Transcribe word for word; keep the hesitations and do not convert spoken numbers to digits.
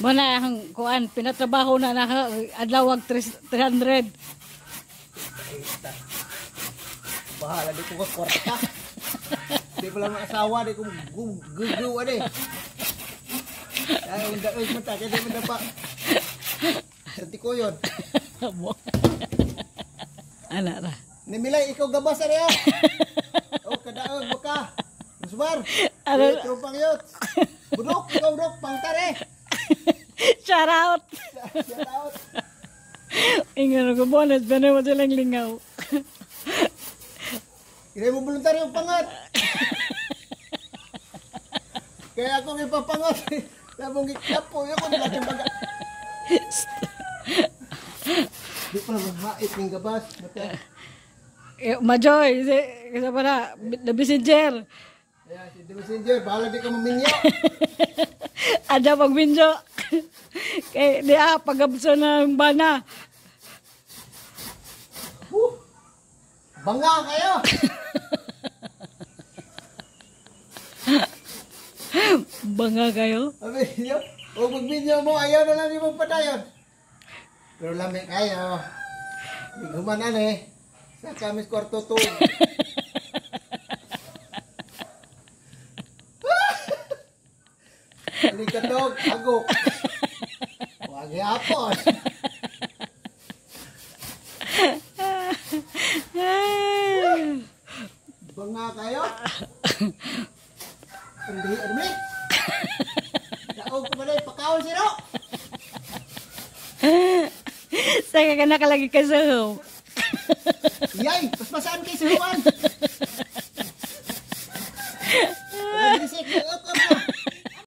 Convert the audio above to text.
Mana ang kuan pinatrabaho na na adlaw wag three hundred. Bahala di ko ka kwarta. Di pala mga asawa di ko gugu ade. Ay unda oi mata kay di man dapat. Santi ko yon. Ana ra. Nimilay ikaw gabas ari ah. Oh kadaog baka. Musbar. Ano tropang yot. Budok ikaw budok pangtare. Shout out. Shout out. Ingano ko bonus bene mo silang lingaw. Kaya mo voluntaryo pangat. Kaya ako ipapangat. Labong gikapo ako nila timbaga. Di pa mahait ng gabas. Eh, Majoy, kasi para the messenger. Yeah, si the messenger, bahala di ka maminyo. Ada pagminyo. Kay di ah pagabso ng bana. Uh, banga kayo. Banga kayo. Sabi niyo, o magminyo mo, ayaw na lang di mo padayon. Pero lamig kayo. Hindi gumanan eh. Sa kamis kwarto to. Hindi ka dog, agok. Huwag yapon. Banga kayo? Hindi, armi. Daog ko malay, pakaon siro. Saka ka nakalagi ka sa Yay, paspasan kay si Juan.